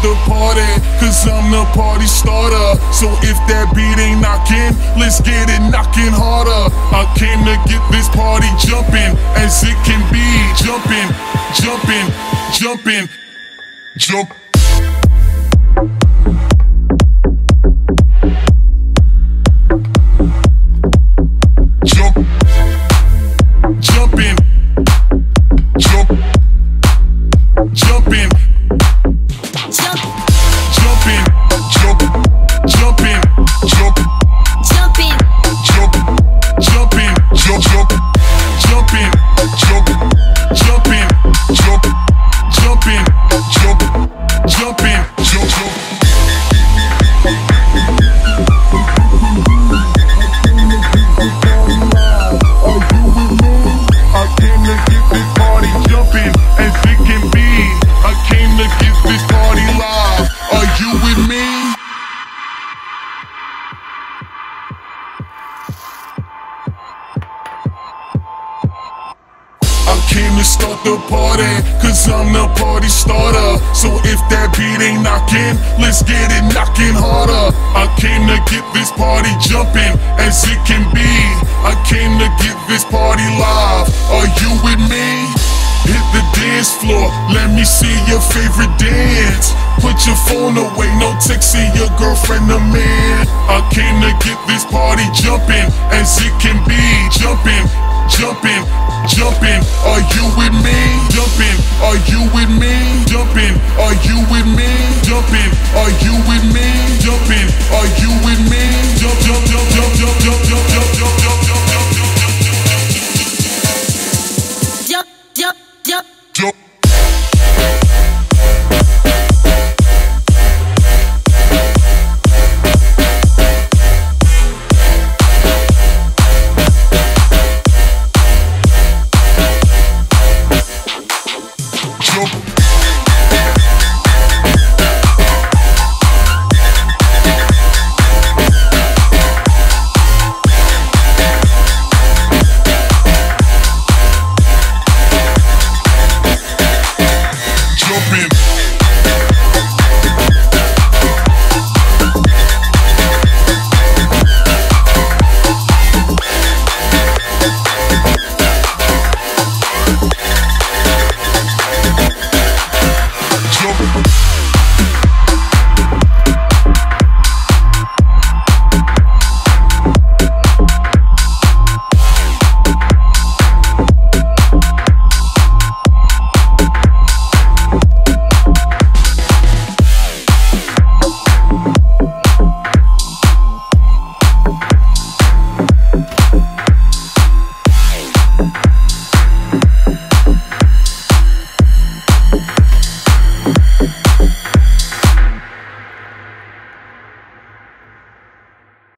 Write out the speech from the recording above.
the party, cause I'm the party starter. So if that beat ain't knocking, let's get it knocking harder. I came to get this party jumping, as it can be. Jumping, jumping, jumping, jump. Jump, jumping, jump, jumping, Jump, jumping, jump, jumping, jump, jumping, jump, jumping, jump, jump, jumping, jump, jumping, jump, jumping, jump, jumping, jump, jump. I came to get this party jumping as it can be. I came to get this party live. Are you with me? I came to start the party, cause I'm the party starter. So if that beat ain't knocking, let's get it knocking harder. I came to get this party jumping as it can be. I came to get this party live. Are you with me? Hit the dance floor, let me see your favorite dance. Put your phone away, no texting your girlfriend or man. I came to get this party jumping as it can be. Jumping, jumping, jumping. Are you with me? Jumping. Are you with me? Jumping. Are you with me? Jumping. Are you with me? Jumping. Are you with me? Jump, jump, jump, jump, jump, jump, jump, jump.